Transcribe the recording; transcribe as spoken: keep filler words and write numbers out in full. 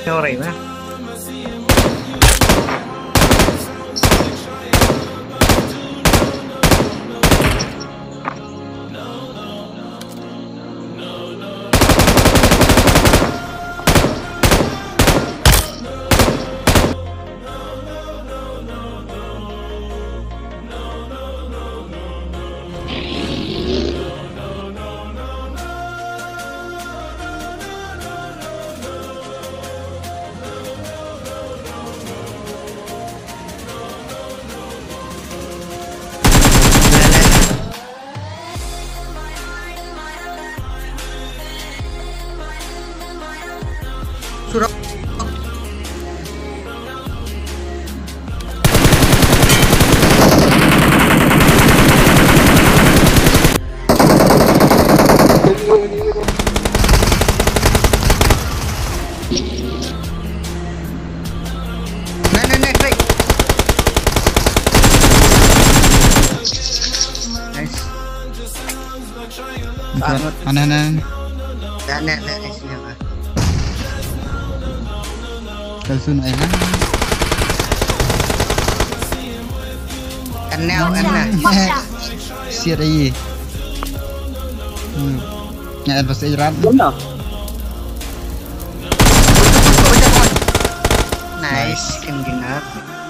Sorry mah. Sudah. Nah, nah, nah, baik. Nice. Aneh aneh. Nah, nah, nah, nice. Kalsun ay lang. Kenal, kenal. Siat ay. Hmm. Ngayon pa sa Iran. Nice, kenal.